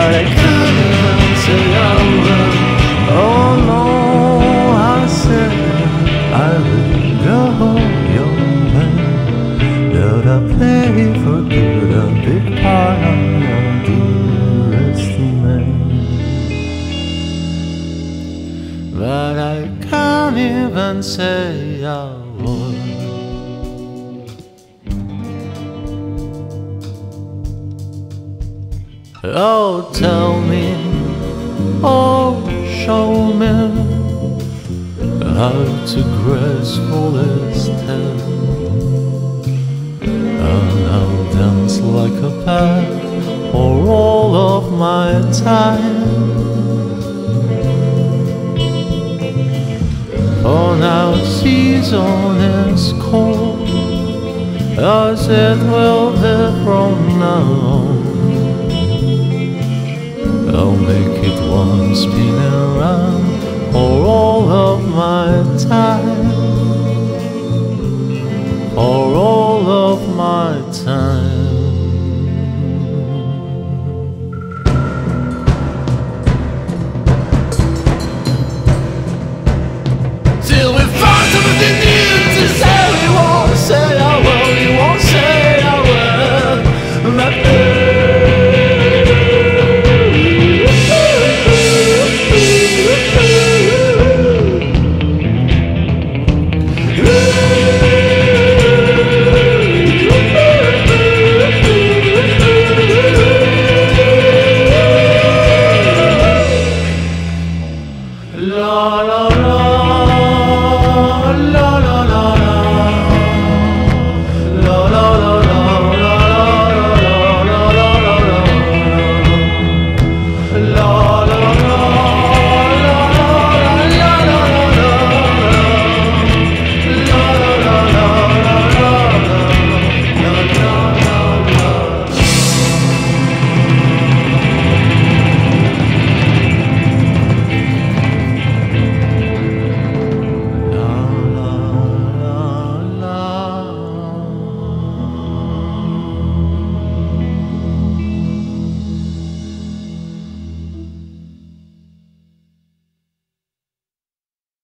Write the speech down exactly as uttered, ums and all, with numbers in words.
but I can't even say I will. Oh no, I said I will go your way. That I play for good, a big part of your dearest name. But I can't even say I would. Oh, tell me, oh, show me how to gracefully step, and I'll dance like a pet for all of my time. For now season is cold, as it will be from now on. I'll make it one spinning round for all of my time, for all of my time.